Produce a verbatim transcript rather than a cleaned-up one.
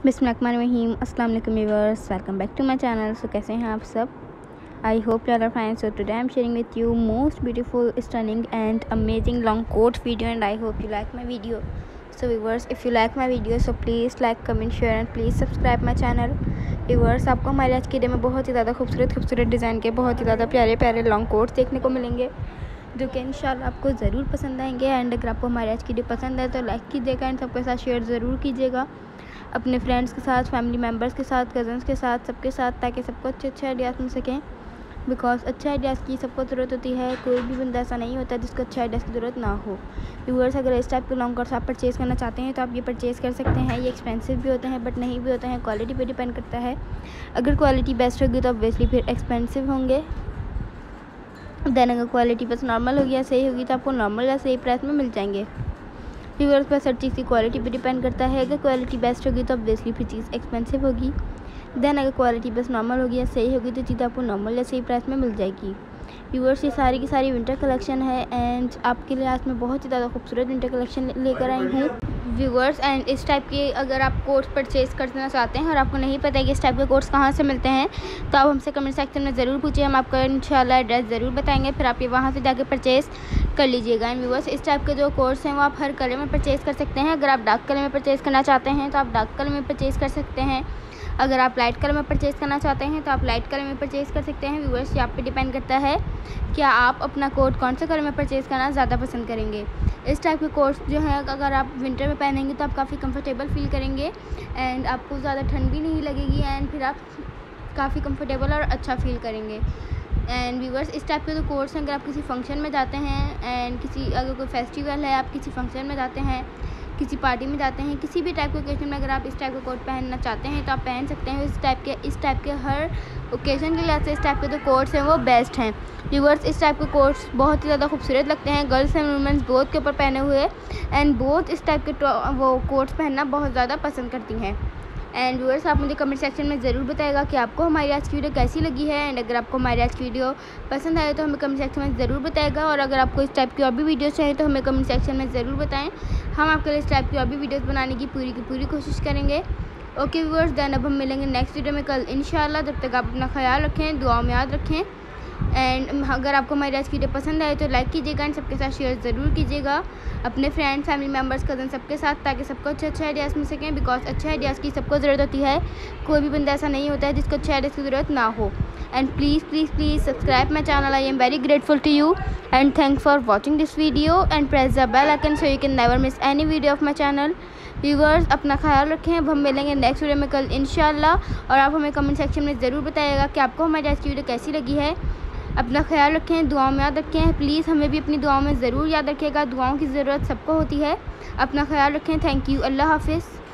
बिस्मिल्लाहिर्रहमानिर्रहीम। अस्सलाम वालेकुम viewers, welcome back to my channel. So कैसे हैं आप सब? I hope you are fine. So today I am sharing with you most beautiful, stunning and amazing long coat video and I hope you like my video. So viewers, if you like my video so please like, comment, share and please subscribe my channel. viewers, आपको हमारे आज के day में बहुत ही ज़्यादा खूबसूरत खूबसूरत design के बहुत ही ज़्यादा प्यारे प्यारे लॉन्ग कोट्स देखने को मिलेंगे जो कि इंशाल्लाह आपको ज़रूर पसंद आएंगे. एंड अगर आपको हमारे आज की डे पसंद आए तो लाइक कीजिएगा एंड सबके साथ शेयर ज़रूर कीजिएगा, अपने फ्रेंड्स के साथ, फैमिली मेम्बर्स के साथ, कज़न्स के साथ, सबके साथ, ताकि सबको अच्छे अच्छे आइडियाज़ मिल सकें. बिकॉज अच्छे आइडियाज़ की सबको ज़रूरत होती है. कोई भी बंदा ऐसा नहीं होता जिसको अच्छे आइडियाज़ की ज़रूरत ना हो. व्यूअर्स, अगर इस टाइप के लॉन्ग कोट्स आप परचेज़ करना चाहते हैं तो आप ये परचेज़ कर सकते हैं. ये एक्सपेंसिव भी होते हैं बट नहीं भी होते हैं, क्वालिटी पे डिपेंड करता है. अगर क्वालिटी बेस्ट होगी तो ऑब्वियसली फिर एक्सपेंसिव होंगे. देन अगर क्वालिटी बस नॉर्मल होगी या सही होगी तो आपको नॉर्मल या सही प्राइस में मिल जाएंगे. व्यूअर्स, बस हर चीज़ की क्वालिटी पे डिपेंड करता है. अगर क्वालिटी बेस्ट होगी तो ऑब्वियसली फिर चीज़ एक्सपेंसिव होगी. देन अगर क्वालिटी बस नॉर्मल होगी या सही होगी तो चीज़ आपको नॉर्मल या सही प्राइस में मिल जाएगी. व्यूअर्स, ये सारी की सारी विंटर कलेक्शन है एंड आपके लिए आज मैं बहुत ही ज़्यादा खूबसूरत विंटर कलेक्शन लेकर आई हूँ. व्यूअर्स, एंड इस टाइप के अगर आप कोट्स परचेज़ करना चाहते हैं और आपको नहीं पता है कि इस टाइप के कोट्स कहाँ से मिलते हैं तो आप हमसे कमेंट सेक्शन में ज़रूर पूछिए. हम आपको इंशाल्लाह एड्रेस ज़रूर बताएंगे, फिर आप ये वहाँ से जाके परचेज़ कर लीजिएगा. एंड व्यूअर्स, इस टाइप के जो कोट्स हैं वो आप हर कलर में परचेज़ कर सकते हैं. अगर आप डार्क कलर में परचेज़ करना चाहते हैं तो आप डार्क कलर में परचेज़ कर सकते हैं. अगर आप लाइट कलर में परचेज़ करना चाहते हैं तो आप लाइट कलर में परचेज़ कर सकते हैं. व्यूअर्स, ये आप पे डिपेंड करता है कि आप अपना कोट कौन से कलर में परचेज़ करना ज़्यादा पसंद करेंगे. इस टाइप के कोट्स जो हैं अगर आप विंटर में पहनेंगे तो आप काफ़ी कंफर्टेबल फील करेंगे एंड आपको ज़्यादा ठंड भी नहीं लगेगी एंड फिर आप काफ़ी कंफर्टेबल और अच्छा फील करेंगे. एंड व्यूअर्स, इस टाइप के जो कोट्स हैं अगर आप किसी फंक्शन में जाते हैं एंड किसी अगर कोई फेस्टिवल है, आप किसी फंक्शन में जाते हैं, किसी पार्टी में जाते हैं, किसी भी टाइप के ओकेजन में अगर आप इस टाइप का कोट पहनना चाहते हैं तो आप पहन सकते हैं. इस टाइप के इस टाइप के हर ओकेजन के लिहाज से इस टाइप के जो कोट्स हैं वो बेस्ट हैं. व्यूअर्स, इस टाइप के कोट्स बहुत ही ज़्यादा खूबसूरत लगते हैं. गर्ल्स एंड वुमेन्स बोथ के ऊपर पहने हुए एंड बोथ इस टाइप के वो कोट्स पहनना बहुत ज़्यादा पसंद करती हैं. एंड व्यूअर्स, आप मुझे कमेंट सेक्शन में ज़रूर बताइएगा कि आपको हमारी आज की वीडियो कैसी लगी है. एंड अगर आपको हमारी आज की वीडियो पसंद आए तो हमें कमेंट सेक्शन में ज़रूर बताइएगा. और अगर आपको इस टाइप की और भी वीडियोस चाहिए तो हमें कमेंट सेक्शन में ज़रूर बताएं. हम आपके लिए इस टाइप की और भी वीडियोस बनाने की पूरी की पूरी कोशिश करेंगे. ओके व्यूअर्स, देन अब हम मिलेंगे नेक्स्ट वीडियो में कल इंशाल्लाह. तब तक आप अपना ख्याल रखें, दुआओं में याद रखें. एंड अगर आपको हमारी आज की वीडियो पसंद आए तो लाइक कीजिएगा एंड सबके साथ शेयर ज़रूर कीजिएगा, अपने फ्रेंड, फैमिली मेम्बर्स, कज़न सबके साथ, ताकि सबको अच्छे अच्छे आइडियाज़ मिल सकें. बिकॉज अच्छे आइडियाज़ की सबको ज़रूरत होती है. कोई भी बंदा ऐसा नहीं होता है जिसको अच्छे आइडियाज़ की ज़रूरत ना हो. And please please please subscribe my channel. I am very grateful to you and thanks for watching this video and press the bell icon so you can never miss any video of my channel. Viewers, अपना ख्याल रखें. अब हम मिलेंगे next video में कल इंशाल्लाह. और आप हमें कमेंट सेक्शन में ज़रूर बताइएगा कि आपको हमारी आज की वीडियो कैसी लगी है. अपना ख्याल रखें, दुआओं में याद रखें. प्लीज़ हमें भी अपनी दुआओं में ज़रूर याद रखिएगा. दुआओं की ज़रूरत सबको होती है. अपना ख्याल रखें. Thank you. अल्लाह हाफिज़.